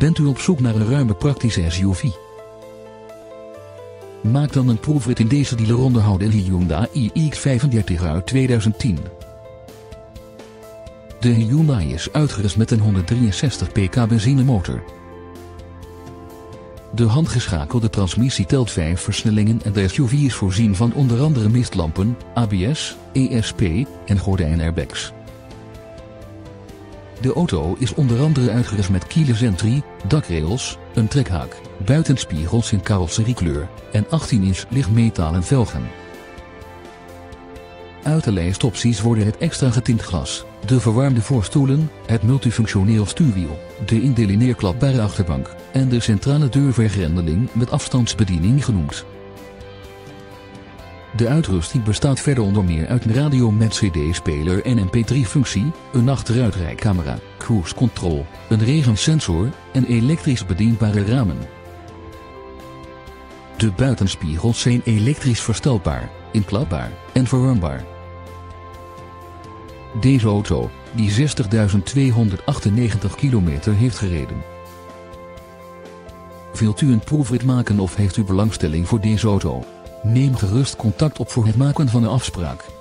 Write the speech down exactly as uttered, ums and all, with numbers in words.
Bent u op zoek naar een ruime praktische S U V? Maak dan een proefrit in deze dealer onderhouden Hyundai i X vijfendertig uit tweeduizend tien. De Hyundai is uitgerust met een honderddrieënzestig pk benzinemotor. De handgeschakelde transmissie telt vijf versnellingen en de S U V is voorzien van onder andere mistlampen, A B S, E S P en gordijnairbags. De auto is onder andere uitgerust met keyless entry, dakrails, een trekhaak, buitenspiegels in carrosseriekleur en achttien inch lichtmetalen velgen. Uit de lijst opties worden het extra getint glas, de verwarmde voorstoelen, het multifunctioneel stuurwiel, de indelineerklapbare achterbank en de centrale deurvergrendeling met afstandsbediening genoemd. De uitrusting bestaat verder onder meer uit een radio met C D-speler en M P drie functie, een achteruitrijcamera, cruise control, een regensensor en elektrisch bedienbare ramen. De buitenspiegels zijn elektrisch verstelbaar, inklapbaar en verwarmbaar. Deze auto, die zestigduizend tweehonderdachtennegentig kilometer heeft gereden. Wilt u een proefrit maken of heeft u belangstelling voor deze auto? Neem gerust contact op voor het maken van een afspraak.